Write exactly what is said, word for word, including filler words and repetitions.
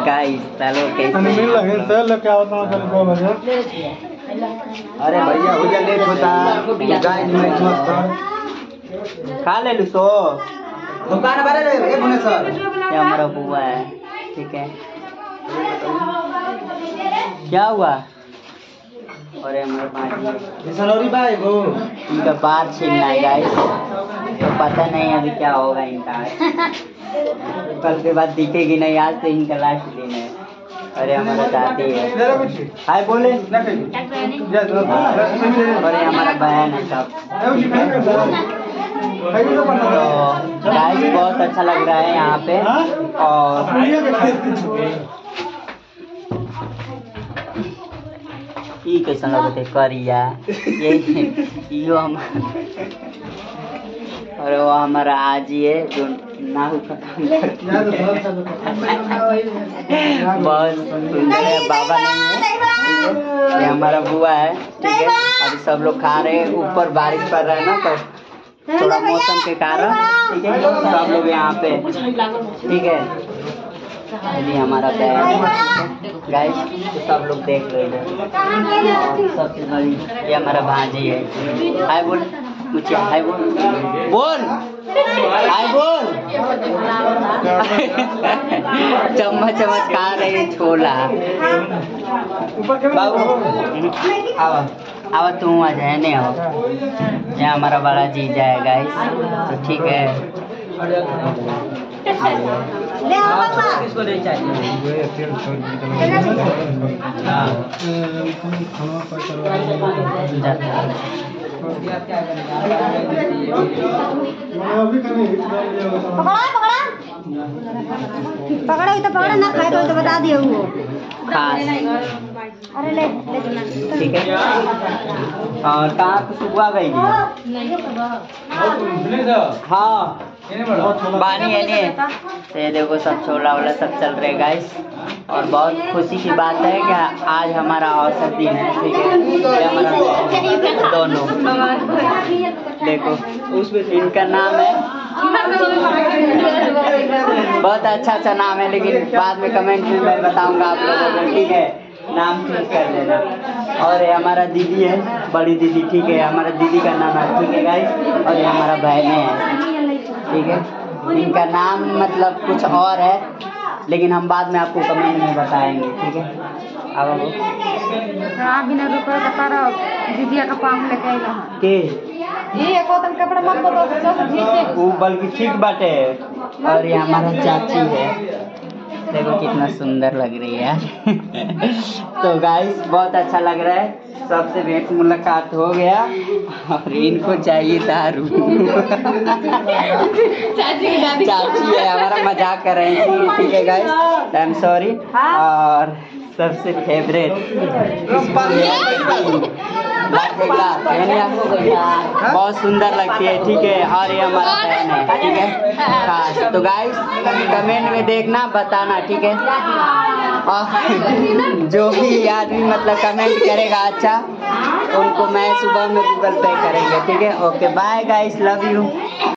Guys चलो कैसे मिल लगे चल क्या होता है चल दो बजे। अरे भैया हो जा लेट होता गाइस मैं खा ले लू सो दुकान बारे रे ए बुने सर ये हमारा बुआ है ठीक है। क्या हुआ? अरे हमारे भाई सनौरी भाई वो इनका बाल छीलना है गाइस तो पता नहीं अभी क्या होगा इनका। कल के बाद दिखेगी नहीं, आज तो इनका लास्ट दिन है। अरे हमारा दादी है हाय बोले अरे हमारा बहन है सब। तो गाइस बहुत अच्छा लग रहा है यहाँ पे और ये कैसा लगते करिया ये यो हम और वो हमारा आजी है जो नाहु का काम करती है। बहुत सुंदर है, बाबा नहीं है ये हमारा बुआ है ठीक है। अभी सब लोग खा रहे हैं, ऊपर बारिश पड़ रहा है ना तो थोड़ा मौसम के कारण ठीक है सब लोग यहाँ पे ठीक है। अभी हमारा बहन गाइस तो सब लोग देख लो इधर सबसे बड़ी ये हमारा भांजी है। हाय बोल मुझे हाय बोल बोल हाय बोल चम्मच चम्मच खा रहे छोला। बाबू आवा आवा तू आ जाए नहीं आओ ये हमारा बड़ा जीजा है गाइस तो ठीक है। ले आओ बाबा किसको नहीं चाहिए पकड़ा तो पकड़ा ना खाए तो बता दियो वो अरे ले ठीक है। और कहाँ सुबह गई हाँ बानी है नहीं ये देखो सब छोला वोला सब चल रहे गाइस और बहुत खुशी की बात है कि आज हमारा अवसर दिन है ठीक है। हमारा दोनों देखो उसमें इनका नाम है बहुत अच्छा अच्छा नाम है लेकिन बाद में कमेंट में मैं बताऊंगा आप लोगों को ठीक है नाम चूज कर लेना। और ये हमारा दीदी है बड़ी दीदी ठीक है हमारा दीदी का नाम है ठीक है गाइस और ये हमारा बहन है ठीक है। इनका नाम मतलब कुछ और है लेकिन हम बाद में आपको कमेंट में बताएंगे ठीक है। अब बिना रुपये का तारा दीदिया का पाम लेके आइला के ये कोतन कपड़ा मत बोलो वो बल्कि ठीक बाटे और ये हमारा चाची है देखो कितना सुंदर लग रही है यार। तो गाइस बहुत अच्छा लग रहा है सबसे भेंट मुलाकात हो गया और इनको चाहिए दारू। चाची की दादी चाची है हमारा मजाक कर रहे हैं ठीक है गाइस आई एम सॉरी। और सबसे फेवरेट बहुत सुंदर लगती है ठीक है और ये हमारा बहन है ठीक है खास। तो गाइस कमेंट में देखना बताना ठीक है और जो भी आदमी मतलब कमेंट करेगा अच्छा उनको मैं सुबह में गूगल पे करेंगे ठीक है। Okay bye guys love you.